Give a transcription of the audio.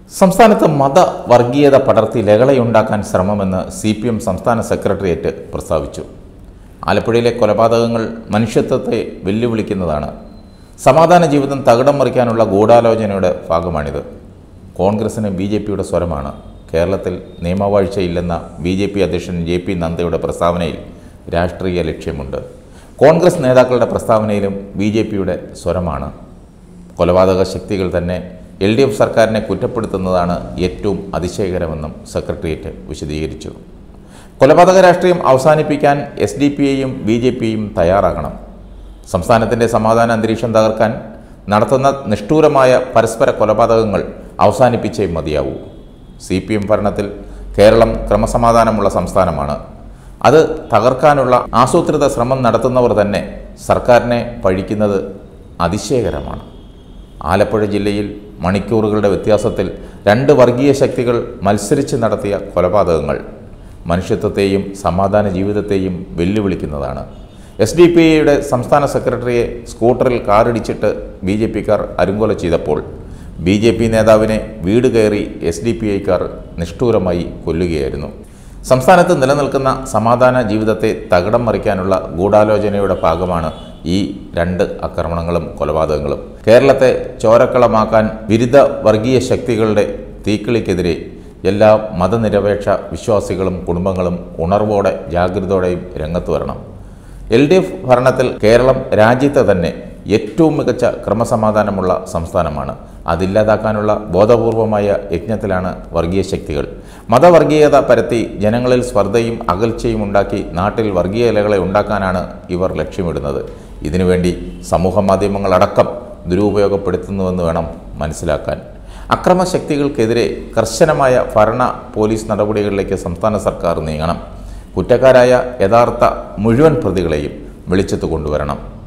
സംസ്ഥാനത്ത് മതവർഗീയത പടർത്തി ലഹളയുണ്ടാക്കാൻ ശ്രമമെന്ന് CPM സംസ്ഥാന secretariat പ്രസ്താവിച്ചു. ആലപ്പുഴയിലെ കൊലപാതകങ്ങൾ മനുഷ്യത്വത്തെ വെല്ലുവിളിക്കുന്നതാണ്. സമാധാന ജീവിതം തകിടം മറിക്കാനുള്ള ഗൂഢാലോചനയുടെ ഭാഗമാണിത്. കോൺഗ്രസിന് BJPയുടെ സ്വരമാണ്. കേരളത്തിൽ നിയമവാഴ്ചയില്ലെന്ന BJP അധ്യക്ഷൻ JP നദ്ദയുടെ പ്രസ്താവനയിൽ രാഷ്ട്രീയ ലക്ഷ്യമുണ്ട്. കോൺഗ്രസ് നേതാക്കളുടെ പ്രസ്താവനയിലും BJPയുടെ സ്വരമാണ്. കൊലപാതക ശക്തികൾ തന്നെ LDF സർക്കാരിനെ കുറ്റപ്പെടുത്തുന്നതാണ് ഏറ്റവും അതിശയകരമെന്നും സെക്രട്ടേറിയറ്റ് വിശദീകരിച്ചു. കൊലപാതക രാഷ്ട്രീയം അവസാനിപ്പിക്കാൻ SDPIയും BJPയും തയ്യാറാകണം. സംസ്ഥാനത്തിൻ്റെ സമാധാന അന്തരീക്ഷം തകർക്കാൻ നടത്തുന്ന നിഷ്ഠൂരമായ പരസ്പര കൊലപാതകങ്ങൾ അവസാനിപ്പിച്ചേ മതിയാവൂ. CPM ഭരണത്തിൽ കേരളം ക്രമസമാധാനമുള്ള സംസ്ഥാനമാണ്. അത് തകർക്കാനുള്ള ആസൂത്രിത ശ്രമം നടത്തുന്നവർ തന്നെ സർക്കാരിനെ പഴിക്കുന്നത് അതിശയകരമാണ്. ആലപ്പുഴ ജില്ലയിൽ മണിക്കൂറുകളുടെ വ്യത്യാസത്തിൽ രണ്ട് വർഗീയ ശക്തികൾ മത്സരിച്ച് നടത്തിയ കൊലപാതകങ്ങൾ മനുഷ്യത്വത്തെയും സമാധാന ജീവിതത്തെയും വെല്ലുവിളിക്കുന്നതാണ്. SDPIയുടെ സംസ്ഥാന സെക്രട്ടറിയെ സ്കൂട്ടറിൽ കാറിടിച്ചിട്ട് BJPക്കാർ അരുങ്കൊല ചെയ്തപ്പോൾ BJP നേതാവിനെ വീട് കയറി SDPIക്കാർ നിഷ്ഠൂരമായി കൊല്ലുകയായിരുന്നു. സംസ്ഥാനത്ത് നിലനിൽക്കുന്ന സമാധാന ജീവിതത്തെ തകിടം മറിക്കാനുള്ള ഗൂഢാലോചനയുടെ ഭാഗമാണ് ഈ രണ്ട് ആക്രമണങ്ങളും കൊലപാതകങ്ങളും. കേരളത്തെ ചോരക്കളമാക്കാൻ വിരുദ്ധ വർഗീയ ശക്തികളുടെ തീക്കിളിക്കെതിരെ എല്ലാ മതനിരപേക്ഷ വിശ്വാസികളും കുടുംബങ്ങളും ഉണർവോടെ ജാഗ്രതയോടെയും രംഗത്ത് വരണം. LDF ഭരണത്തിൽ കേരളം രാജ്യത്തെ തന്നെ ഏറ്റവും മികച്ച ക്രമസമാധാനമുള്ള സംസ്ഥാനമാണ്. അതില്ലാതാക്കാനുള്ള ബോധപൂർവമായ യജ്ഞത്തിലാണ് വർഗീയ ശക്തികൾ. മതവർഗീയത പരത്തി ജനങ്ങളിൽ സ്പർദ്ധയും അകൽച്ചയും ഉണ്ടാക്കി നാട്ടിൽ വർഗീയ ഇലകളെ ഉണ്ടാക്കാനാണ് ഇവർ ലക്ഷ്യമിടുന്നത്. ഇതിനുവേണ്ടി സമൂഹ മാധ്യമങ്ങളടക്കം ദുരുപയോഗപ്പെടുത്തുന്നുവെന്ന് വേണം മനസ്സിലാക്കാൻ. അക്രമശക്തികൾക്കെതിരെ കർശനമായ ഭരണ പോലീസ് നടപടികളിലേക്ക് സംസ്ഥാന സർക്കാർ നീങ്ങണം. കുറ്റക്കാരായ യഥാർത്ഥ മുഴുവൻ പ്രതികളെയും വെളിച്ചത്ത് കൊണ്ടുവരണം.